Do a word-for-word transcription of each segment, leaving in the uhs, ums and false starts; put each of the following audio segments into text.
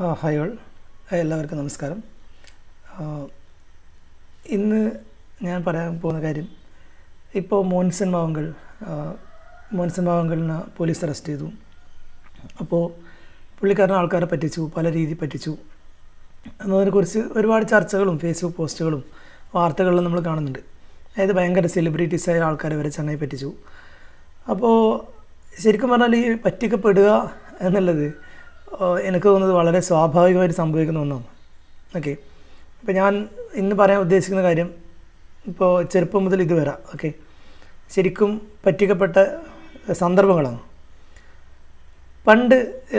Hi all, എല്ലാവർക്കും നമസ്കാരം. ഇന്ന് ഞാൻ പറയാൻ പോകുന്ന കാര്യം, ഇപ്പോൾ മോൻസൺ മാവുങ്കൽ മോൻസൺ മാവുങ്കലിനെ പോലീസ് അറസ്റ്റ് ചെയ്തു. അപ്പോൾ പുള്ളിക്കാരനെ ആൾക്കാരെ പറ്റിച്ചു, പല രീതിയിൽ പറ്റിച്ചു എന്നതിനെക്കുറിച്ച് ഒരുപാട് ചർച്ചകളും ഫേസ്ബുക്ക് പോസ്റ്റുകളും വാർത്തകളിലും നമ്മൾ കാണുന്നുണ്ട്. അതായത് ഭയങ്കര സെലിബ്രിറ്റീസായ ആൾക്കാരെ വരെ ചങ്ങായി പറ്റിച്ചു. അപ്പോൾ ശരിക്കും പറഞ്ഞാൽ ഈ പറ്റിക്കപ്പെടുക എന്നുള്ളത് എനിക്ക് തോന്നുന്നത് വളരെ സ്വാഭാവികമായിട്ട് സംഭവിക്കുന്ന ഒന്നാണ്. ഓക്കെ, ഇപ്പോൾ ഞാൻ ഇന്ന് പറയാൻ ഉദ്ദേശിക്കുന്ന കാര്യം, ഇപ്പോൾ ചെറുപ്പം മുതൽ ഇതുവരെ ഓക്കെ ശരിക്കും പറ്റിക്കപ്പെട്ട സന്ദർഭങ്ങളാണ്. പണ്ട്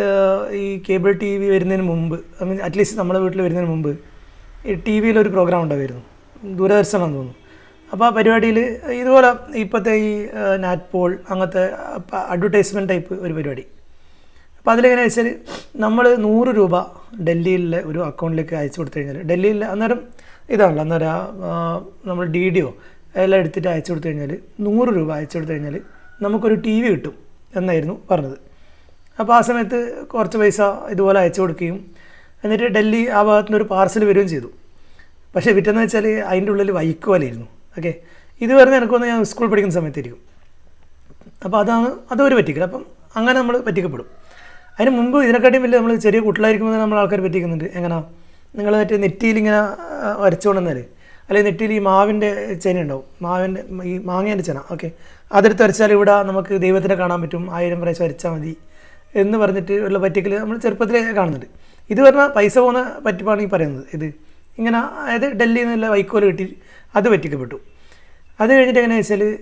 ഈ കേബിൾ ടി വി വരുന്നതിന് മുമ്പ്, ഐ മീൻ അറ്റ്ലീസ്റ്റ് നമ്മുടെ വീട്ടിൽ വരുന്നതിന് മുമ്പ് ഈ ടി വിയിലൊരു പ്രോഗ്രാം ഉണ്ടായിരുന്നു, ദൂരദർശനാണെന്ന് തോന്നുന്നു. അപ്പോൾ ആ പരിപാടിയിൽ ഇതുപോലെ ഇപ്പോഴത്തെ ഈ നാറ്റ് പോൾ അങ്ങനത്തെ അഡ്വർടൈസ്മെൻറ്റ് ടൈപ്പ് ഒരു പരിപാടി. അപ്പോൾ അതിലെങ്ങനെ വെച്ചാൽ, നമ്മൾ നൂറ് രൂപ ഡൽഹിയിലെ ഒരു അക്കൗണ്ടിലേക്ക് അയച്ചു കൊടുത്തു കഴിഞ്ഞാൽ, ഡൽഹിയിൽ അന്നേരം ഇതാണല്ലോ അന്നേരം നമ്മൾ ഡി ഡിയോ എല്ലാം എടുത്തിട്ട് അയച്ചു കൊടുത്തു കഴിഞ്ഞാൽ, നൂറ് രൂപ അയച്ചു കൊടുത്തു കഴിഞ്ഞാൽ നമുക്കൊരു ടി വി കിട്ടും എന്നായിരുന്നു പറഞ്ഞത്. അപ്പോൾ ആ സമയത്ത് കുറച്ച് പൈസ ഇതുപോലെ അയച്ചു കൊടുക്കുകയും എന്നിട്ട് ഡൽഹി ആ ഭാഗത്തു നിന്ന് ഒരു പാർസൽ വരികയും ചെയ്തു. പക്ഷേ പിറ്റേന്ന് വെച്ചാൽ അതിൻ്റെ ഉള്ളിൽ വൈക്കോലായിരുന്നു. ഓക്കെ, ഇത് വരുന്ന എനിക്കൊന്ന് ഞാൻ സ്കൂൾ പഠിക്കുന്ന സമയത്തായിരിക്കും. അപ്പോൾ അതാണ് അതൊരു പറ്റിക്കൽ. അപ്പം അങ്ങനെ നമ്മൾ പറ്റിക്കപ്പെടും. അതിന് മുമ്പ് ഇതിനെക്കാട്ടിയും വലിയ നമ്മൾ ചെറിയ കുട്ടികളായിരിക്കുമ്പോൾ നമ്മൾ ആൾക്കാർ പറ്റിക്കുന്നുണ്ട്. എങ്ങനെ, നിങ്ങൾ മറ്റേ നെറ്റിയിൽ ഇങ്ങനെ വരച്ചുകൊണ്ടെന്നാൽ, അല്ലെങ്കിൽ നെറ്റിയിൽ ഈ മാവിൻ്റെ ചെന ഉണ്ടാവും, മാവിൻ്റെ ഈ മാങ്ങേൻ്റെ ചെന. ഓക്കെ, അതെടുത്ത് വരച്ചാൽ ഇവിടെ നമുക്ക് ദൈവത്തിനെ കാണാൻ പറ്റും, ആയിരം പ്രാവശ്യം വരച്ചാൽ മതി എന്ന് പറഞ്ഞിട്ട് ഉള്ള പറ്റിക്കൽ നമ്മൾ ചെറുപ്പത്തിലേ കാണുന്നുണ്ട്. ഇത് പറഞ്ഞാൽ പൈസ പോകുന്ന പറ്റിപ്പാണ് ഈ പറയുന്നത്. ഇത് ഇങ്ങനെ, അതായത് ഡൽഹിയിൽ നിന്നുള്ള വൈക്കോൽ കിട്ടി അത് പറ്റിക്കപ്പെട്ടു. അത് കഴിഞ്ഞിട്ട് എങ്ങനെയാണെന്ന് വെച്ചാൽ,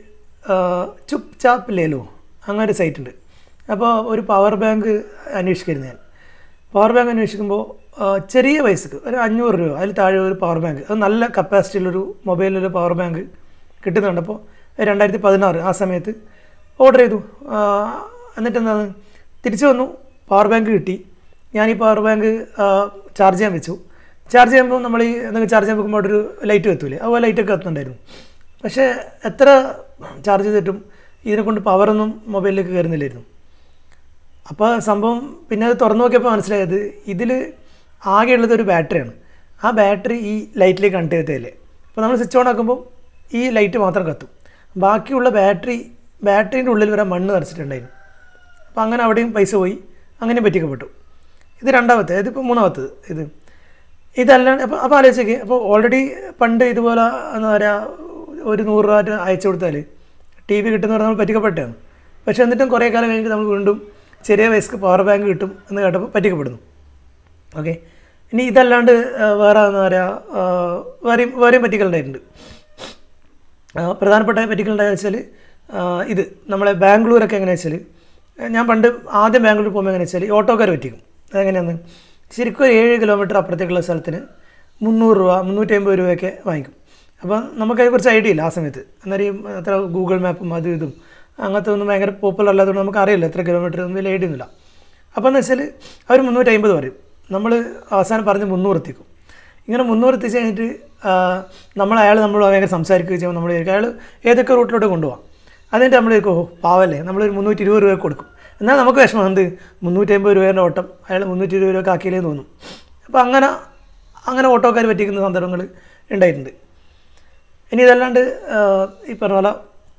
ചുപ് ചാപ്പ് ലേലോ അങ്ങനെ ഒരു സൈറ്റ് ഉണ്ട്. അപ്പോൾ ഒരു പവർ ബാങ്ക് അന്വേഷിക്കായിരുന്നു ഞാൻ. പവർ ബാങ്ക് അന്വേഷിക്കുമ്പോൾ ചെറിയ പൈസക്ക് ഒരു അഞ്ഞൂറ് രൂപ അതിൽ താഴെ ഒരു പവർ ബാങ്ക്, അത് നല്ല കപ്പാസിറ്റിയുള്ളൊരു മൊബൈലിലൊരു പവർ ബാങ്ക് കിട്ടുന്നുണ്ട്. അപ്പോൾ രണ്ടായിരത്തി പതിനാറ് ആ സമയത്ത് ഓർഡർ ചെയ്തു. എന്നിട്ട് എന്താണ്, തിരിച്ചു വന്നു, പവർ ബാങ്ക് കിട്ടി. ഞാൻ ഈ പവർ ബാങ്ക് ചാർജ് ചെയ്യാൻ വെച്ചു. ചാർജ് ചെയ്യുമ്പോൾ നമ്മൾ ഈ എന്തെങ്കിലും ചാർജ് ചെയ്യാൻ വെക്കുമ്പോൾ അവിടെ ഒരു ലൈറ്റ് കത്തൂലേ, അതുപോലെ ലൈറ്റൊക്കെ കത്തുന്നുണ്ടായിരുന്നു. പക്ഷേ എത്ര ചാർജ് ചെയ്തിട്ടും ഇതിനെക്കൊണ്ട് പവറൊന്നും മൊബൈലിലേക്ക് കയറുന്നില്ലായിരുന്നു. അപ്പോൾ സംഭവം പിന്നെ അത് തുറന്നു നോക്കിയപ്പോൾ മനസ്സിലായത്, ഇതിൽ ആകെയുള്ളത് ഒരു ബാറ്ററിയാണ്. ആ ബാറ്ററി ഈ ലൈറ്റിലേക്ക് കണക്ട് ചെയ്തതല്ലേ. അപ്പോൾ നമ്മൾ സ്വിച്ച് ഓൺ ആക്കുമ്പോൾ ഈ ലൈറ്റ് മാത്രം കത്തും, ബാക്കിയുള്ള ബാറ്ററി ബാറ്ററീൻ്റെ ഉള്ളിൽ വരെ മണ്ണ് നിറച്ചിട്ടുണ്ടായിരുന്നു. അപ്പോൾ അങ്ങനെ അവിടെയും പൈസ പോയി, അങ്ങനെ പറ്റിക്കപ്പെട്ടു. ഇത് രണ്ടാമത്തെ, ഇതിപ്പോൾ മൂന്നാമത്തത്. ഇത് ഇതല്ലാണ്ട് അപ്പോൾ അപ്പോൾ ആലോചിച്ചേക്ക്, അപ്പോൾ ഓൾറെഡി പണ്ട് ഇതുപോലെ എന്താ പറയുക ഒരു നൂറ് രൂപ അയച്ചു കൊടുത്താൽ ടി വി കിട്ടുന്ന പറഞ്ഞാൽ നമ്മൾ പറ്റിക്കപ്പെട്ടാണ്. പക്ഷേ എന്നിട്ടും കുറേ കാലം കഴിഞ്ഞിട്ട് നമ്മൾ വീണ്ടും ചെറിയ വയസ്ക്ക് പവർ ബാങ്ക് കിട്ടും എന്ന് കേട്ടപ്പോൾ പറ്റിക്കപ്പെടുന്നു. ഓക്കെ, ഇനി ഇതല്ലാണ്ട് വേറെ എന്താ പറയുക, വേറെയും വേറെയും പറ്റിക്കലുണ്ടായിട്ടുണ്ട്. പ്രധാനപ്പെട്ട പറ്റിക്കലുണ്ടായെന്ന് വെച്ചാൽ, ഇത് നമ്മളെ ബാംഗ്ലൂരൊക്കെ എങ്ങനെയാണെന്ന് വെച്ചാൽ, ഞാൻ പണ്ട് ആദ്യം ബാംഗ്ലൂർ പോകുമ്പോൾ എങ്ങനെയാണെന്ന് വെച്ചാൽ ഓട്ടോക്കാർ പറ്റിക്കും. അതെങ്ങനെയാണ്, ശരിക്കും ഒരു ഏഴ് കിലോമീറ്റർ അപ്പുറത്തേക്കുള്ള സ്ഥലത്തിന് മുന്നൂറ് രൂപ മുന്നൂറ്റി അമ്പത് രൂപയൊക്കെ വാങ്ങിക്കും. അപ്പം നമുക്കതിനെക്കുറിച്ച് ഐഡിയ ഇല്ല ആ സമയത്ത്. അന്നേരം അത്ര ഗൂഗിൾ മാപ്പും അതും ഇതും അങ്ങനത്തെ ഒന്നും ഭയങ്കര പോപ്പുലർ അല്ലാത്തതുകൊണ്ട് നമുക്ക് അറിയില്ല എത്ര കിലോമീറ്റർ ഒന്നും വലിയ ഐഡിയ ഒന്നുമില്ല. അപ്പോൾ എന്ന് വെച്ചാൽ അവർ മുന്നൂറ്റി അമ്പത് പറയും, നമ്മൾ അവസാനം പറഞ്ഞ് മുന്നൂറ് എത്തിക്കും. ഇങ്ങനെ മുന്നൂറ് എത്തിച്ച് കഴിഞ്ഞിട്ട് നമ്മൾ അയാൾ നമ്മൾ ഭയങ്കര സംസാരിക്കുകയും ചെയ്യുമ്പോൾ നമ്മൾ അയാൾ ഏതൊക്കെ റൂട്ടിലോട്ട് കൊണ്ടുപോകാം. അതിൻ്റെ നമ്മൾ ഓ പാവല്ലേ, നമ്മളൊരു മുന്നൂറ്റി ഇരുപത് രൂപ കൊടുക്കും. എന്നാൽ നമുക്ക് വിഷമം, എന്ത് മുന്നൂറ്റി അമ്പത് രൂപേൻ്റെ ഓട്ടം അയാൾ മുന്നൂറ്റി ഇരുപത് രൂപ ആക്കിയില്ലേ തോന്നും. അപ്പോൾ അങ്ങനെ അങ്ങനെ ഓട്ടോക്കാർ പറ്റിക്കുന്ന സന്ദർഭങ്ങൾ ഉണ്ടായിട്ടുണ്ട്. ഇനി ഇതല്ലാണ്ട് ഈ പറഞ്ഞ പോലെ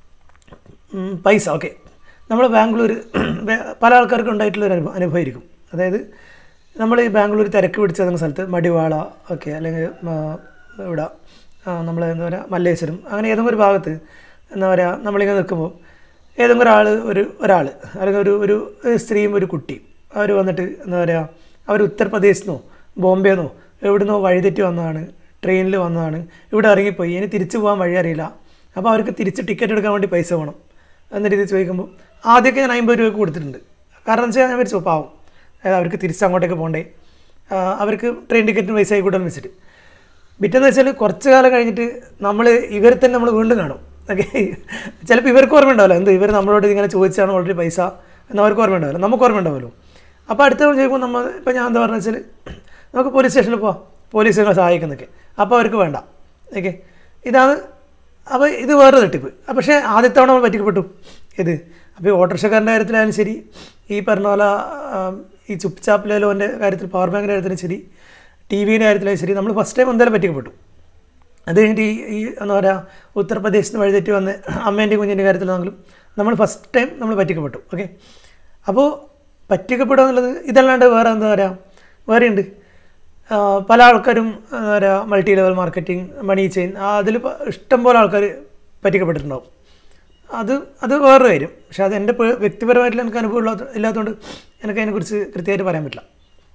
പൈസ. ഓക്കെ, നമ്മൾ ബാംഗ്ലൂർ പല ആൾക്കാർക്കും ഉണ്ടായിട്ടുള്ളൊരു അനുഭവം അനുഭവമായിരിക്കും. അതായത് നമ്മൾ ഈ ബാംഗ്ലൂർ തിരക്ക് പിടിച്ചേക്കുന്ന സ്ഥലത്ത് മടിവാള ഓക്കെ, അല്ലെങ്കിൽ ഇവിടെ നമ്മൾ എന്താ പറയുക മല്ലേശ്വരം, അങ്ങനെ ഏതെങ്കിലും ഒരു ഭാഗത്ത് എന്താ പറയുക നമ്മളിങ്ങനെ നിൽക്കുമ്പോൾ ഏതെങ്കിലും ഒരാൾ ഒരു ഒരാൾ അല്ലെങ്കിൽ ഒരു ഒരു സ്ത്രീയും ഒരു കുട്ടിയും അവർ വന്നിട്ട് എന്താ പറയുക, അവർ ഉത്തർപ്രദേശിൽ നിന്നോ ബോംബെ നിന്നോ എവിടുന്നോ വഴിതെറ്റി വന്നതാണ്, ട്രെയിനിൽ വന്നതാണ്, ഇവിടെ ഇറങ്ങിപ്പോയി, ഇനി തിരിച്ചു പോകാൻ വഴി അറിയില്ല. അപ്പോൾ അവർക്ക് തിരിച്ച് ടിക്കറ്റ് എടുക്കാൻ വേണ്ടി പൈസ വേണം എന്ന രീതിയിൽ ചോദിക്കുമ്പോൾ ആദ്യമൊക്കെ ഞാൻ അമ്പത് രൂപയ്ക്ക് കൊടുത്തിട്ടുണ്ട്. കാരണം എന്ന് വെച്ചാൽ ഞാൻ വിളിച്ചു പാവം, അതായത് അവർക്ക് തിരിച്ച് അങ്ങോട്ടേക്ക് പോകണ്ടേ, അവർക്ക് ട്രെയിൻ ടിക്കറ്റിന് പൈസ ആയിക്കോട്ടെന്ന് വെച്ചിട്ട്. പിറ്റേന്ന് വെച്ചാൽ കുറച്ച് കാലം കഴിഞ്ഞിട്ട് നമ്മൾ ഇവരെ തന്നെ നമ്മൾ വീണ്ടും കാണും. ഓക്കെ, ചിലപ്പോൾ ഇവർക്ക് ഓർമ്മ ഉണ്ടാവില്ല, എന്ത് ഇവർ നമ്മളോട് ഇങ്ങനെ ചോദിച്ചാണ് ഓൾറെഡി പൈസ എന്ന് അവർക്ക് ഓർമ്മ ഉണ്ടാവില്ല, നമുക്ക് ഓർമ്മ ഉണ്ടാവുമല്ലോ. അപ്പോൾ അടുത്ത ചോദിക്കുമ്പോൾ നമ്മൾ ഇപ്പോൾ ഞാൻ എന്താ പറഞ്ഞ വെച്ചാൽ, നമുക്ക് പോലീസ് സ്റ്റേഷനിൽ പോവാം, പോലീസ് നിങ്ങളെ സഹായിക്കുന്നൊക്കെ. അപ്പോൾ അവർക്ക് വേണ്ട. ഓക്കെ, ഇതാണ്. അപ്പോൾ ഇത് വേറെ തട്ടിപ്പ്. പക്ഷേ ആദ്യത്തെ തവണ നമ്മൾ പറ്റിക്കപ്പെട്ടു ഇത്. അപ്പോൾ ഈ ഓട്ടോറിക്ഷക്കാരൻ്റെ കാര്യത്തിലായാലും ശരി, ഈ പറഞ്ഞ പോലെ ഈ ചുപ് ചാപ്പ് ലേലോൻ്റെ കാര്യത്തിൽ പവർ ബാങ്കിൻ്റെ കാര്യത്തിലും ശരി ടി വിൻ്റെ കാര്യത്തിലും ശരി നമ്മൾ ഫസ്റ്റ് ടൈം എന്തായാലും പറ്റിക്കപ്പെട്ടു. അത് കഴിഞ്ഞിട്ട് ഈ ഈ എന്താ പറയുക ഉത്തർപ്രദേശിൽ നിന്ന് വഴിതെറ്റി വന്ന് അമ്മേൻ്റെയും കുഞ്ഞിൻ്റെ കാര്യത്തിലാണെങ്കിലും നമ്മൾ ഫസ്റ്റ് ടൈം നമ്മൾ പറ്റിക്കപ്പെട്ടു. ഓക്കെ, അപ്പോൾ പറ്റിക്കപ്പെടുക എന്നുള്ളത് ഇതല്ലാണ്ട് വേറെ എന്താ പറയുക വേറെയുണ്ട്. പല ആൾക്കാരും എന്താ പറയുക multi level marketing, money chain, അതിൽ ഇഷ്ടം പോലെ ആൾക്കാർ പറ്റിക്കപ്പെട്ടിട്ടുണ്ടാവും. അത് അത് വേറൊരു കാര്യം. പക്ഷെ അത് എൻ്റെ വ്യക്തിപരമായിട്ടുള്ള എനിക്ക് അനുഭവം ഇല്ലാത്ത ഇല്ലാത്തതുകൊണ്ട് എനിക്ക് അതിനെക്കുറിച്ച് കൃത്യമായിട്ട് പറയാൻ പറ്റില്ല.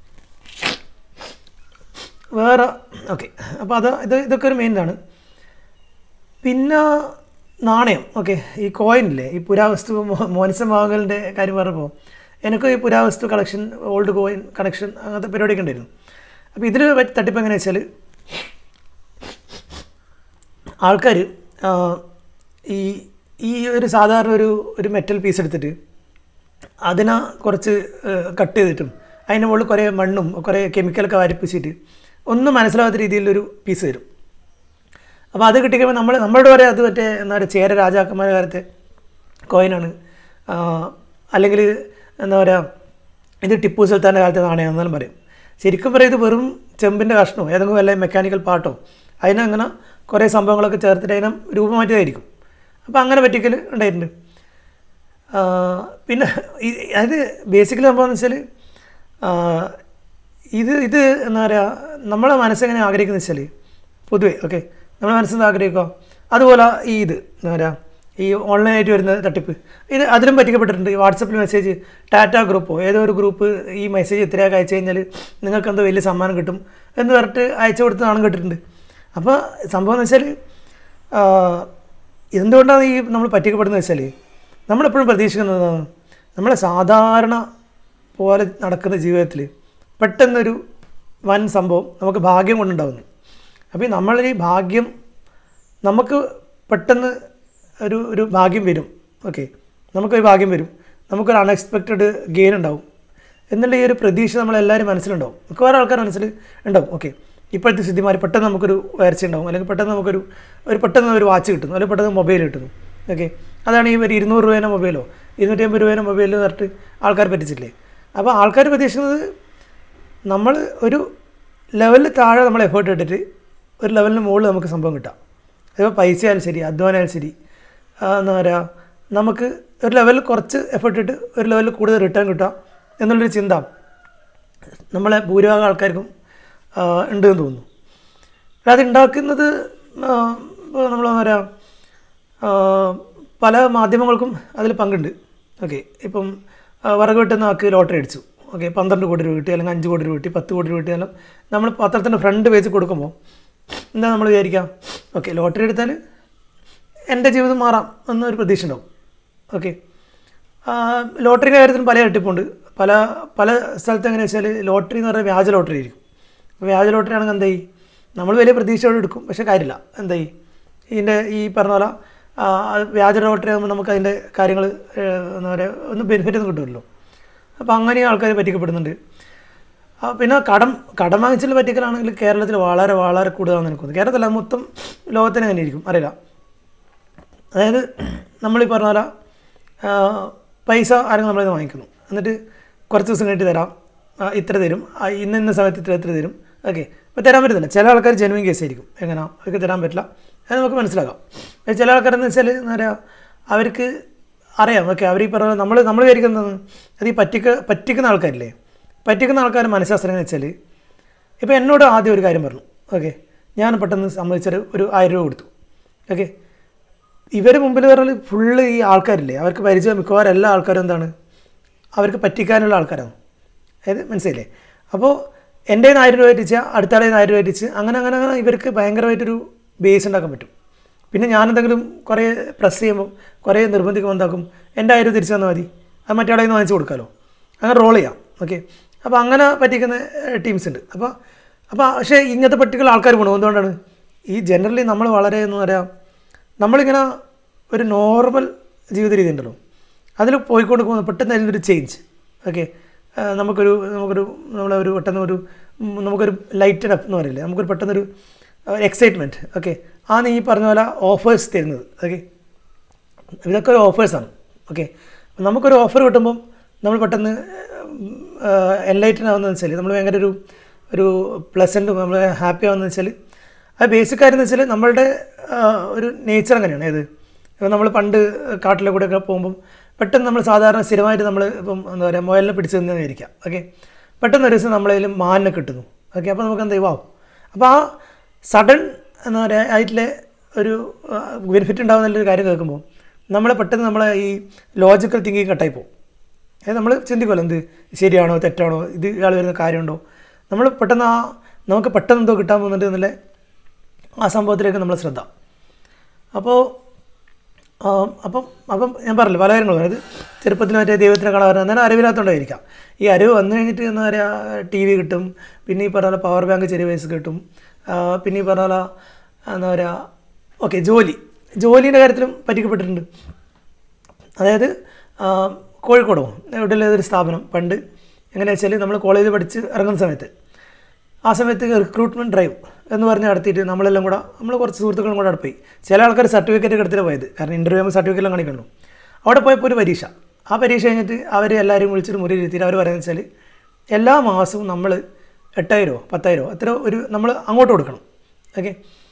വേറെ ഓക്കെ, അപ്പോൾ അത് ഇത് ഇതൊക്കെ ഒരു മെയിൻ ഇതാണ്. പിന്നെ നാണയം. ഓക്കെ, ഈ കോയിനില്ലേ, ഈ പുരാവസ്തു മോൻസൺ മാവുങ്കലിൻ്റെ കാര്യം പറഞ്ഞപ്പോൾ എനിക്ക് ഈ പുരാവസ്തു കളക്ഷൻ, ഓൾഡ് കോയിൻ കളക്ഷൻ, അങ്ങനത്തെ പരിപാടിയൊക്കെ ഉണ്ടായിരുന്നു. അപ്പോൾ ഇതിൽ തട്ടിപ്പ് എങ്ങനെയാ വെച്ചാൽ ആൾക്കാർ ഈ ഈ ഒരു സാധാരണ ഒരു ഒരു മെറ്റൽ പീസ് എടുത്തിട്ട് അതിനെ കുറച്ച് കട്ട് ചെയ്തിട്ടും അതിൻ്റെ മുകളിൽ കുറേ മണ്ണും കുറേ കെമിക്കലൊക്കെ വാരിപ്പിച്ചിട്ട് ഒന്നും മനസ്സിലാവാത്ത രീതിയിലൊരു പീസ് തരും. അപ്പോൾ അത് കിട്ടിക്കഴിയുമ്പോൾ നമ്മൾ നമ്മളോട് പറയാം അത് മറ്റേ എന്താ പറയുക ചേര രാജാക്കന്മാരുടെ കാലത്തെ കോയിനാണ്, അല്ലെങ്കിൽ എന്താ പറയുക ഇത് ടിപ്പു സുൽത്താൻ്റെ കാലത്തെ നാണയമെന്നാലും പറയും. ശരിക്കും പറയും ഇത് വെറും ചെമ്പിൻ്റെ കഷ്ണമോ ഏതെങ്കിലും വല്ല മെക്കാനിക്കൽ പാർട്ടോ അതിനങ്ങനെ കുറേ സംഭവങ്ങളൊക്കെ ചേർത്തിട്ട് അതിനെ രൂപം മാറ്റിയതായിരിക്കും. അപ്പോൾ അങ്ങനെ പറ്റിക്കൽ ഉണ്ടായിട്ടുണ്ട്. പിന്നെ അത് ബേസിക്കലി സംഭവം എന്ന് വെച്ചാൽ ഇത് ഇത് എന്താ പറയുക നമ്മളെ മനസ്സെങ്ങനെ ആഗ്രഹിക്കുന്നത് വെച്ചാൽ പൊതുവേ ഓക്കെ നമ്മളെ മനസ്സിൽ ആഗ്രഹിക്കുക അതുപോലെ ഈ ഇത് എന്താ പറയുക ഈ ഓൺലൈനായിട്ട് വരുന്ന തട്ടിപ്പ് ഇത് അതിലും പറ്റിക്കപ്പെട്ടിട്ടുണ്ട്. ഈ വാട്സപ്പിൽ മെസ്സേജ് ടാറ്റ ഗ്രൂപ്പോ ഏതോ ഒരു ഗ്രൂപ്പ് ഈ മെസ്സേജ് ഇത്രയൊക്കെ അയച്ചു കഴിഞ്ഞാൽ നിങ്ങൾക്ക് എന്തോ വലിയ സമ്മാനം കിട്ടും എന്ന് പറഞ്ഞിട്ട് അയച്ചു കൊടുത്തതാണ് കേട്ടിട്ടുണ്ട്. അപ്പോൾ സംഭവം എന്ന് വെച്ചാൽ എന്തുകൊണ്ടാണ് ഈ നമ്മൾ പറ്റിക്കപ്പെടുന്നത് വെച്ചാൽ നമ്മളെപ്പോഴും പ്രതീക്ഷിക്കുന്നതാണ് നമ്മളെ സാധാരണ പോലെ നടക്കുന്ന ജീവിതത്തിൽ പെട്ടെന്നൊരു വൻ സംഭവം നമുക്ക് ഭാഗ്യം കൊണ്ടുണ്ടാകുന്നു. അപ്പോൾ നമ്മളീ ഭാഗ്യം നമുക്ക് പെട്ടെന്ന് ഒരു ഒരു ഭാഗ്യം വരും. ഓക്കെ, നമുക്കൊരു ഭാഗ്യം വരും, നമുക്കൊരു അൺഎക്സ്പെക്റ്റഡ് ഗെയിൻ ഉണ്ടാവും എന്നുള്ള ഈ ഒരു പ്രതീക്ഷ നമ്മളെല്ലാവരും മനസ്സിലുണ്ടാവും. മിക്കവാറും ആൾക്കാർ മനസ്സിൽ ഉണ്ടാവും. ഓക്കെ, ഇപ്പോഴത്തെ സ്ഥിതിമാർ പെട്ടെന്ന് നമുക്കൊരു ഉയർച്ച ഉണ്ടാവും, അല്ലെങ്കിൽ പെട്ടെന്ന് നമുക്കൊരു ഒരു പെട്ടെന്ന് ഒരു വാച്ച് കിട്ടുന്നു, അല്ലെങ്കിൽ പെട്ടെന്ന് മൊബൈൽ കിട്ടുന്നു. ഓക്കെ, അതാണ് ഈ ഒരു ഇരുന്നൂറ് രൂപേൻ്റെ മൊബൈലോ ഇരുന്നൂറ്റി അമ്പത് രൂപേൻ്റെ മൊബൈലിൽ പറഞ്ഞിട്ട് ആൾക്കാർ പറ്റിച്ചില്ലേ. അപ്പോൾ ആൾക്കാർ പ്രതീക്ഷിക്കുന്നത് നമ്മൾ ഒരു ലെവലിൽ താഴെ നമ്മൾ എഫേർട്ട് ഇട്ടിട്ട് ഒരു ലെവലിന് മുകളിൽ നമുക്ക് സംഭവം കിട്ടാം. അതിപ്പോൾ പൈസ ആയാലും ശരി, അധ്വാനമായാലും ശരി, എന്താ പറയുക നമുക്ക് ഒരു ലെവലിൽ കുറച്ച് എഫേർട്ട് ഇട്ട് ഒരു ലെവലിൽ കൂടുതൽ റിട്ടേൺ കിട്ടുക എന്നുള്ളൊരു ചിന്ത നമ്മളെ ഭൂരിഭാഗം ആൾക്കാർക്കും ഉണ്ടെന്ന് തോന്നുന്നു. അത് ഉണ്ടാക്കുന്നത് നമ്മളെന്താ പറയുക പല മാധ്യമങ്ങൾക്കും അതിൽ പങ്കുണ്ട്. ഓക്കെ, ഇപ്പം വിറക് വെട്ടുന്ന ആൾക്ക് ലോട്ടറി അടിച്ചു, ഓക്കെ പന്ത്രണ്ട് കോടി രൂപ കിട്ടി, അല്ലെങ്കിൽ അഞ്ച് കോടി രൂപ കിട്ടി, പത്ത് കോടി രൂപ കിട്ടിയാലും നമ്മൾ പത്രത്തിൻ്റെ ഫ്രണ്ട് പേജ് കൊടുക്കുമ്പോൾ എന്താ നമ്മൾ വിചാരിക്കാം, ഓക്കെ ലോട്ടറി എടുത്താൽ എൻ്റെ ജീവിതം മാറാം എന്നൊരു പ്രതീക്ഷ ഉണ്ടാവും. ഓക്കെ, ലോട്ടറിയുടെ കാര്യത്തിന് പല തട്ടിപ്പുണ്ട്. പല പല സ്ഥലത്ത് എങ്ങനെയാ വെച്ചാൽ ലോട്ടറി എന്ന് പറഞ്ഞാൽ വ്യാജ ലോട്ടറി ആയിരിക്കും. അപ്പോൾ വ്യാജ ലോട്ടറി ആണെങ്കിൽ എന്തായി നമ്മൾ വലിയ പ്രതീക്ഷയോടെ എടുക്കും, പക്ഷേ കാര്യമില്ല. എന്തായി ഇതിൻ്റെ ഈ പറഞ്ഞ പോലെ വ്യാജ ലോട്ടറി ആകുമ്പോൾ നമുക്ക് അതിൻ്റെ കാര്യങ്ങൾ എന്താ പറയുക ഒന്ന് ബെനിഫിറ്റ് ഒന്നും കിട്ടുമല്ലോ. അപ്പോൾ അങ്ങനെ ആൾക്കാർ പറ്റിക്കപ്പെടുന്നുണ്ട്. പിന്നെ കടം കടം വാങ്ങിച്ചുള്ള പറ്റിക്കലാണെങ്കിൽ കേരളത്തിൽ വളരെ വളരെ കൂടുതലാണെന്ന് എനിക്ക് തോന്നുന്നു. കേരളത്തിലല്ല മൊത്തം ലോകത്തിന് തന്നെ ഇരിക്കും, അറിയില്ല. അതായത് നമ്മളീ പറഞ്ഞ പോലെ പൈസ ആരെങ്കിലും നമ്മളിത് വാങ്ങിക്കുന്നു, എന്നിട്ട് കുറച്ച് ദിവസം കഴിഞ്ഞിട്ട് തരാം, ഇത്ര തരും, ഇന്ന ഇന്ന സമയത്ത് ഇത്ര ഇത്ര തരും. ഓക്കെ, അപ്പോൾ തരാൻ പറ്റുന്നില്ല. ചില ആൾക്കാർ ജെനുവിൻ കേസ് ആയിരിക്കും, എങ്ങനെയാ അവർക്ക് തരാൻ പറ്റില്ല, അത് നമുക്ക് മനസ്സിലാക്കാം. ചില ആൾക്കാരെന്ന് വെച്ചാൽ എന്താ പറയുക അവർക്ക് അറിയാം, ഓക്കെ അവർ ഈ പറഞ്ഞ നമ്മൾ നമ്മൾ വിചാരിക്കുന്നത് അത് ഈ പറ്റിക്ക പറ്റിക്കുന്ന ആൾക്കാരില്ലേ, പറ്റിക്കുന്ന ആൾക്കാർ മനഃശാസ്ത്രം എന്ന് വെച്ചാൽ ഇപ്പോൾ എന്നോട് ആദ്യം ഒരു കാര്യം പറഞ്ഞു, ഓക്കെ ഞാൻ പെട്ടെന്ന് സമ്മതിച്ചൊരു ഒരു ആയിരം രൂപ കൊടുത്തു. ഓക്കെ, ഇവർ മുമ്പിൽ പറഞ്ഞാൽ ഫുള്ള് ഈ ആൾക്കാരില്ലേ അവർക്ക് പരിചയം മിക്കവാറും എല്ലാ ആൾക്കാരും എന്താണ് അവർക്ക് പറ്റിക്കാനുള്ള ആൾക്കാരാണ്. അതായത് മനസ്സിലായില്ലേ. അപ്പോൾ എൻ്റെ നിന്ന് ആയിരം രൂപ എത്തിച്ചാൽ അടുത്ത ആളെ നിന്ന് ആയിരം രൂപ എത്തിച്ച് അങ്ങനെ അങ്ങനെ അങ്ങനെ ഇവർക്ക് ഭയങ്കരമായിട്ടൊരു ബേസ് ഉണ്ടാക്കാൻ പറ്റും. പിന്നെ ഞാനെന്തെങ്കിലും കുറേ പ്രസ് ചെയ്യുമ്പോൾ കുറേ നിർബന്ധിക്കുമ്പോൾ എന്താക്കും എൻ്റെ ആയിരം തിരിച്ചു തന്നാൽ മതി, അത് മറ്റേ നിന്ന് വാങ്ങിച്ച് കൊടുക്കാമല്ലോ, അങ്ങനെ റോൾ ചെയ്യാം. ഓക്കെ, അപ്പോൾ അങ്ങനെ പറ്റിക്കുന്ന ടീംസ് ഉണ്ട്. അപ്പോൾ അപ്പോൾ പക്ഷേ ഇങ്ങനത്തെ പറ്റിക്കുള്ള ആൾക്കാർ പോകണം. എന്തുകൊണ്ടാണ് ഈ ജനറലി നമ്മൾ വളരെ എന്ന് പറയാം നമ്മളിങ്ങനെ ഒരു നോർമൽ ജീവിത രീതി ഉണ്ടല്ലോ അതിൽ പോയിക്കൊണ്ട് പോകുന്ന പെട്ടെന്ന് അതിലൊരു ചേഞ്ച്. ഓക്കെ, നമുക്കൊരു നമുക്കൊരു നമ്മളൊരു പെട്ടെന്ന് ഒരു നമുക്കൊരു ലൈറ്റഡ് അപ്പ് എന്ന് പറയില്ലേ, നമുക്കൊരു പെട്ടെന്നൊരു എക്സൈറ്റ്മെൻറ്റ്. ഓക്കെ, ആ നീ പറഞ്ഞ പോലെ ഓഫേഴ്സ് തരുന്നത്. ഓക്കെ, ഇതൊക്കെ ഒരു ഓഫേഴ്സാണ്. ഓക്കെ, നമുക്കൊരു ഓഫർ കിട്ടുമ്പം നമ്മൾ പെട്ടെന്ന് എൻലൈറ്റൻ ആവുന്നതെന്ന് വെച്ചാൽ നമ്മൾ ഭയങ്കര ഒരു ഒരു പ്ലസൻറ്റും നമ്മൾ ഹാപ്പി ആവുന്നതെന്ന് വെച്ചാൽ അത് ബേസിക് കാര്യം എന്ന് വെച്ചാൽ നമ്മളുടെ ഒരു നേച്ചർ അങ്ങനെയാണ്. ഏത് ഇപ്പം നമ്മൾ പണ്ട് കാട്ടിലെ കൂടെയൊക്കെ പോകുമ്പം പെട്ടെന്ന് നമ്മൾ സാധാരണ സ്ഥിരമായിട്ട് നമ്മൾ ഇപ്പം എന്താ പറയുക മുയലിനെ പിടിച്ച് നിന്നിരിക്കാം. ഓക്കെ, പെട്ടെന്ന് ഒരു ദിവസം നമ്മളതിൽ മാനിനെ കിട്ടുന്നു. ഓക്കെ, അപ്പോൾ നമുക്ക് എന്താ വാവും. അപ്പോൾ ആ സഡൻ എന്താ പറയുക ആയിട്ടുള്ള ഒരു ബെനിഫിറ്റ് ഉണ്ടാകുന്നൊരു കാര്യം കേൾക്കുമ്പോൾ നമ്മളെ പെട്ടെന്ന് നമ്മളെ ഈ ലോജിക്കൽ തിങ്കിങ് കട്ടായി പോകും. അതായത് നമ്മൾ ചിന്തിക്കുമല്ലോ എന്ത് ശരിയാണോ തെറ്റാണോ, ഇത് ഇയാൾ വരുന്ന കാര്യമുണ്ടോ, നമ്മൾ പെട്ടെന്ന് ആ നമുക്ക് പെട്ടെന്ന് എന്തോ കിട്ടാൻ പോകുന്നുണ്ട് എന്നുള്ള ആ സംഭവത്തിലേക്ക് നമ്മൾ ശ്രദ്ധ. അപ്പോൾ അപ്പം അപ്പം ഞാൻ പറഞ്ഞില്ല പല കാര്യങ്ങളും. അതായത് ചെറുപ്പത്തിൽ മറ്റേ ദൈവത്തിനെ കാണാൻ പറഞ്ഞാൽ അന്നേരം അറിവില്ലാത്തതുകൊണ്ടായിരിക്കാം. ഈ അറിവ് വന്നു കഴിഞ്ഞിട്ട് എന്താ പറയുക ടി വി കിട്ടും, പിന്നെ ഈ പറഞ്ഞ പോലെ പവർ ബാങ്ക് ചെറിയ വയസ്സ് കിട്ടും, പിന്നെ ഈ പറഞ്ഞ പോലെ എന്താ പറയുക ഓക്കെ ജോലി ജോലീൻ്റെ കാര്യത്തിലും പറ്റിക്കപ്പെട്ടിട്ടുണ്ട്. അതായത് കോഴിക്കോടോ എവിടെയുള്ള ഒരു സ്ഥാപനം പണ്ട് എങ്ങനെയാ വെച്ചാൽ നമ്മൾ കോളേജിൽ പഠിച്ച് ഇറങ്ങുന്ന സമയത്ത് ആ സമയത്ത് റിക്രൂട്ട്മെൻറ്റ് ഡ്രൈവ് എന്ന് പറഞ്ഞ് നടത്തിയിട്ട് നമ്മളെല്ലാം കൂടെ നമ്മൾ കുറച്ച് സുഹൃത്തുക്കളും കൂടെ അവിടെ പോയി. ചില ആൾക്കാർ സർട്ടിഫിക്കറ്റ് ഒക്കെ എടുത്തിട്ട് പോയത്, കാരണം ഇൻ്റർവ്യൂ ആകുമ്പോൾ സർട്ടിഫിക്കറ്റ് കാണിക്കണു. അവിടെ പോയപ്പോൾ ഒരു പരീക്ഷ, ആ പരീക്ഷ കഴിഞ്ഞിട്ട് അവർ എല്ലാവരും വിളിച്ചിട്ട് മുറിയിൽ ഇരുത്തിയിട്ട് അവർ പറയുന്നത് വെച്ചാൽ എല്ലാ മാസവും നമ്മൾ എട്ടായിരമോ പത്തായിരമോ എത്ര ഒരു നമ്മൾ അങ്ങോട്ട് കൊടുക്കണം. ഓക്കെ,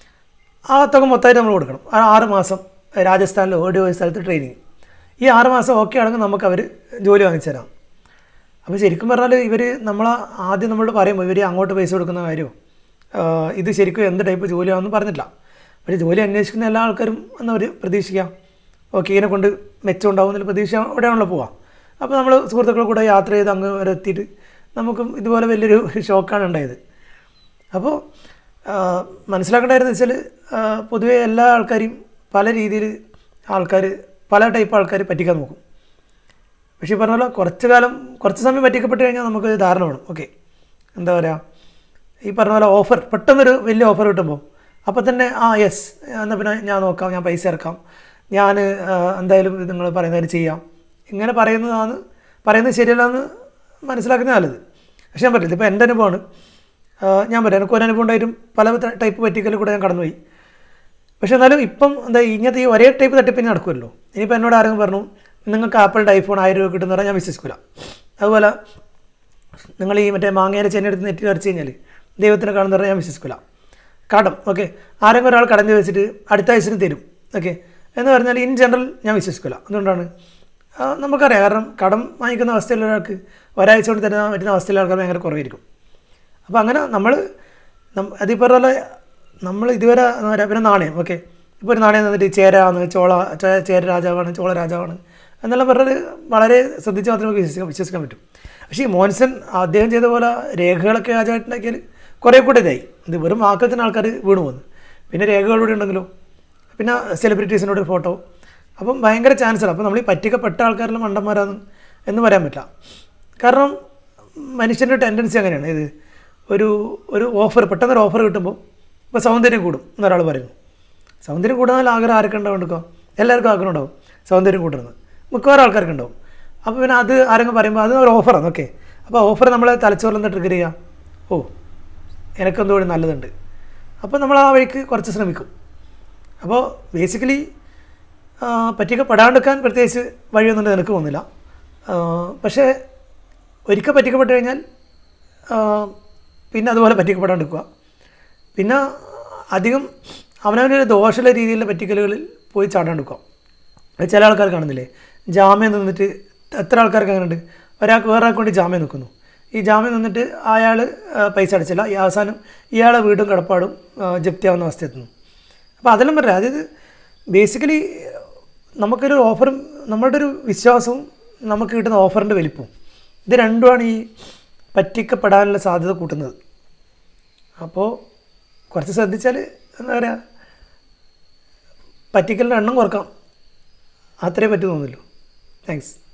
ആ തുക മൊത്തമായിട്ട് നമ്മൾ കൊടുക്കണം. ആ ആറ് മാസം രാജസ്ഥാനിലോ ഓടിയോ ഒരു സ്ഥലത്ത് ട്രെയിനിങ്. ഈ ആറ് മാസം ഓക്കെ ആണെങ്കിൽ നമുക്ക് അവർ ജോലി വാങ്ങിച്ചു തരാം. അപ്പോൾ ശരിക്കും പറഞ്ഞാൽ ഇവർ നമ്മൾ ആദ്യം നമ്മളോട് പറയുമ്പോൾ ഇവർ അങ്ങോട്ട് പൈസ കൊടുക്കുന്ന കാര്യമോ ഇത് ശരിക്കും എന്ത് ടൈപ്പ് ജോലിയാണെന്ന് പറഞ്ഞിട്ടില്ല. പക്ഷേ ജോലി അന്വേഷിക്കുന്ന എല്ലാ ആൾക്കാരും എന്നവർ പ്രതീക്ഷിക്കാം. ഓക്കെ, ഇതിനെ കൊണ്ട് മെച്ചം ഉണ്ടാകുന്നതിൽ പ്രതീക്ഷ എവിടെയാണല്ലോ പോവാം. അപ്പോൾ നമ്മൾ സുഹൃത്തുക്കളെ കൂടെ യാത്ര ചെയ്ത് അങ്ങ് വരെ എത്തിയിട്ട് നമുക്കും ഇതുപോലെ വലിയൊരു ഷോക്കാണ് ഉണ്ടായത്. അപ്പോൾ മനസ്സിലാക്കേണ്ടതെന്ന് വെച്ചാൽ പൊതുവേ എല്ലാ ആൾക്കാരെയും പല രീതിയിൽ ആൾക്കാർ പല ടൈപ്പ് ആൾക്കാർ പറ്റിക്കാൻ നോക്കും. പക്ഷേ ഈ പറഞ്ഞ പോലെ കുറച്ച് കാലം കുറച്ച് സമയം പറ്റിക്കപ്പെട്ട് കഴിഞ്ഞാൽ നമുക്ക് ധാരണ വേണം. ഓക്കെ, എന്താ പറയുക ഈ പറഞ്ഞ പോലെ ഓഫർ പെട്ടെന്നൊരു വലിയ ഓഫർ കിട്ടുമ്പോൾ അപ്പോൾ തന്നെ ആ യെസ് എന്നാൽ പിന്നെ ഞാൻ നോക്കാം, ഞാൻ പൈസ ഇറക്കാം, ഞാൻ എന്തായാലും നിങ്ങൾ പറയുന്നതിന് ചെയ്യാം, ഇങ്ങനെ പറയുന്നതാണ് പറയുന്നത് ശരിയല്ലെന്ന് മനസ്സിലാക്കുന്നത് നല്ലത്. പക്ഷേ ഞാൻ പറ്റില്ല. ഇപ്പോൾ എൻ്റെ അനുഭവമാണ്, ഞാൻ പറയാം എനിക്ക് ഒരു അനുഭവം ഉണ്ടായിട്ടും പല ടൈപ്പ് പറ്റിക്കൽ കൂടെ ഞാൻ കടന്നുപോയി. പക്ഷേ എന്നാലും ഇപ്പം എന്താ ഇങ്ങനത്തെ ഈ ഒരേ ടൈപ്പ് തട്ടിപ്പിന് നടക്കുമല്ലോ. ഇനിയിപ്പോൾ എന്നോട് ആരെങ്കിലും പറഞ്ഞു നിങ്ങൾക്ക് ആപ്പിളിൻ്റെ ഐഫോൺ ആയിരം രൂപ കിട്ടുന്ന പറഞ്ഞാൽ ഞാൻ വിശ്വസിക്കില്ല. അതുപോലെ നിങ്ങൾ ഈ മറ്റേ മാങ്ങേരെ ചെന്നെടുത്ത് നെറ്റ് അടിച്ച് കഴിഞ്ഞാൽ ദൈവത്തിനെ കാണുന്ന പറഞ്ഞാൽ ഞാൻ വിശ്വസിക്കില്ല. കടം ഓക്കെ ആരെങ്കിലും ഒരാൾ കടം ചോദിച്ചിട്ട് അടുത്ത ആഴ്ചന് തരും ഓക്കെ എന്ന് പറഞ്ഞാൽ ഇൻ ജനറൽ ഞാൻ വിശ്വസിക്കില്ല. എന്തുകൊണ്ടാണ് നമുക്കറിയാം, കാരണം കടം വാങ്ങിക്കുന്ന അവസ്ഥയിലുള്ള ഒരാൾക്ക് ഒരാഴ്ച കൊണ്ട് തരുന്ന പറ്റുന്ന അവസ്ഥയിലുള്ള ആൾക്കാർ ഭയങ്കര കുറവായിരിക്കും. അപ്പോൾ അങ്ങനെ നമ്മൾ അതീ പറഞ്ഞ പോലെ നമ്മൾ ഇതുവരെ എന്താ പറയുക പിന്നെ നാണയം ഓക്കെ ഇപ്പോൾ ഒരു നാണയം തന്നിട്ട് ചേരാണ് ചോള ചേര രാജാവാണ് ചോള രാജാവാണ് എന്നെല്ലാം പറഞ്ഞാൽ വളരെ ശ്രദ്ധിച്ച് മാത്രമേ നമുക്ക് വിശ്വസിക്കാൻ വിശ്വസിക്കാൻ പറ്റും. പക്ഷേ ഈ മോൻസൺ അദ്ദേഹം ചെയ്ത പോലെ രേഖകളൊക്കെ രാജാവായിട്ടുണ്ടാക്കിയാൽ കുറേ കൂടെ ഇതായി. ഇത് വെറും വാക്കത്തിന് ആൾക്കാർ വീണു പോകുന്നു. പിന്നെ രേഖകളൂടെ ഉണ്ടെങ്കിലോ പിന്നെ സെലിബ്രിറ്റീസിനോട് ഒരു ഫോട്ടോ, അപ്പം ഭയങ്കര ചാൻസാണ്. അപ്പോൾ നമ്മൾ ഈ പറ്റിക്കപ്പെട്ട ആൾക്കാരെല്ലാം മണ്ടന്മാരാണ് എന്ന് പറയാൻ പറ്റില്ല. കാരണം മനുഷ്യൻ്റെ ടെൻഡൻസി അങ്ങനെയാണ്. ഇത് ഒരു ഒരു ഓഫർ പെട്ടെന്നൊരു ഓഫർ കിട്ടുമ്പോൾ ഇപ്പോൾ സൗന്ദര്യം കൂടും എന്നൊരാൾ പറയുന്നു. സൗന്ദര്യം കൂടുന്നാൽ ആഗ്രഹം ആരൊക്കെ ഉണ്ടാവും എടുക്കുക, എല്ലാവർക്കും ആഗ്രഹം ഉണ്ടാവും സൗന്ദര്യം കൂടുന്നത്, മിക്കവാറും ആൾക്കാർക്ക് ഉണ്ടാവും. അപ്പോൾ പിന്നെ അത് ആരെങ്കിലും പറയുമ്പോൾ അത് ഒരു ഓഫറാണ് ഓക്കെ. അപ്പോൾ ഓഫർ നമ്മളെ തലച്ചോറിൽ ട്രിഗർ ചെയ്യുക, ഓ എനിക്കെന്തോടി നല്ലതുണ്ട്, അപ്പോൾ നമ്മൾ ആ വഴിക്ക് കുറച്ച് ശ്രമിക്കും. അപ്പോൾ ബേസിക്കലി പറ്റിക്കപ്പെടാണ്ടിരിക്കാൻ പ്രത്യേകിച്ച് വഴിയൊന്നും എനിക്ക് തോന്നുന്നില്ല. പക്ഷേ ഒരിക്കൽ പറ്റിക്കപ്പെട്ട് കഴിഞ്ഞാൽ പിന്നെ അതുപോലെ പറ്റിക്കപ്പെടാണ്ടിരിക്കുക. പിന്നെ അധികം അവനവൻ്റെ ദോഷമുള്ള രീതിയിലുള്ള പറ്റിക്കലുകളിൽ പോയി ചാടാണ്ടിരിക്കുക. ചില ആൾക്കാർ കാണുന്നില്ലേ ജാമ്യം നിന്നിട്ട്, എത്ര ആൾക്കാർക്ക് അങ്ങനെ ഉണ്ട്, ഒരാൾക്ക് വേറൊരാൾക്ക് വേണ്ടി ജാമ്യം നിൽക്കുന്നു. ഈ ജാമ്യം നിന്നിട്ട് അയാൾ പൈസ അടച്ചില്ല, ഈ അവസാനം ഇയാളെ വീടും കടപ്പാടും ജപ്തിയാവുന്ന അവസ്ഥ എത്തുന്നു. അപ്പോൾ അതെല്ലാം പറയാം. അതായത് ബേസിക്കലി നമുക്കൊരു ഓഫറും നമ്മളുടെ ഒരു വിശ്വാസവും നമുക്ക് കിട്ടുന്ന ഓഫറിൻ്റെ വലിപ്പവും ഇത് രണ്ടുമാണ് ഈ പറ്റിക്കപ്പെടാനുള്ള സാധ്യത കൂട്ടുന്നത്. അപ്പോൾ കുറച്ച് ശ്രദ്ധിച്ചാൽ എന്താ പറയുക പറ്റിക്കലിൻ്റെ എണ്ണം കുറക്കാം, അത്രേ പറ്റൂ തോന്നുന്നല്ലോ. താങ്ക്സ്.